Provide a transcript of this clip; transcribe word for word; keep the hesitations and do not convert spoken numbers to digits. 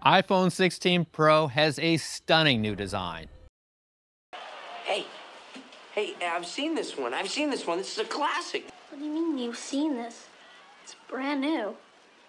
iPhone sixteen Pro has a stunning new design. Hey, hey, I've seen this one. I've seen this one. This is a classic. What do you mean you've seen this? It's brand new.